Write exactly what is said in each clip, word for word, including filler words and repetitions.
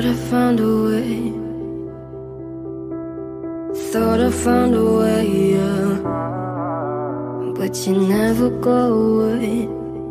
I found a way. Thought I found a way, yeah. But you never go away.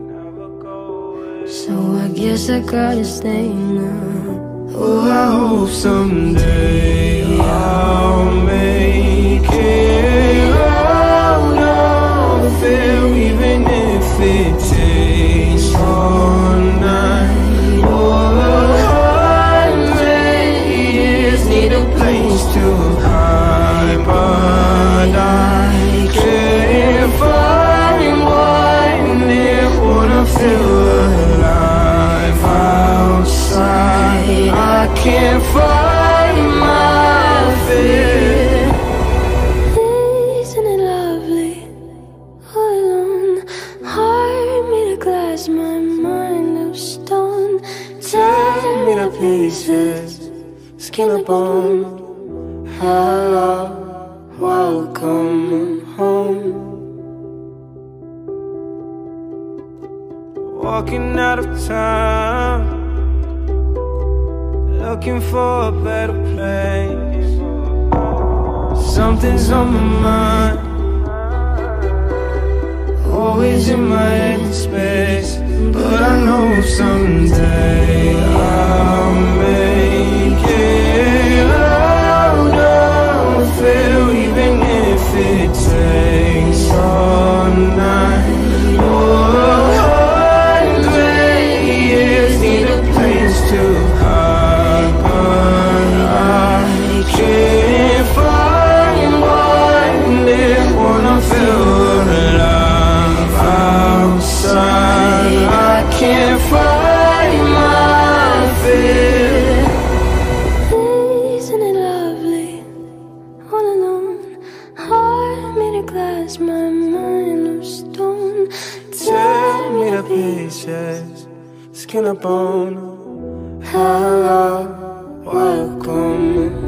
So I guess I gotta stay now. Oh, I hope someday I'll make it out of here, even if it takes all night or a hundred years. Need a place to hide, but I can't find one that wanna feel alive outside. I can't find my fear. Isn't it lovely, all alone? Heart made of glass, my mind of stone. Tear me to pieces, skin and bone. Hello, welcome home. Walking out of town, looking for a better place. Something's on my mind, always in my head space. But I know someday I'll make it out of here, even if it takes all night or a hundred years. Need a place to hide, but I can't find one that wanna feel alive outside. I can't find my fear. Isn't it lovely, all alone? Heart made of glass, my mind of stone. Tear me to pieces, skin and bone. Hello, welcome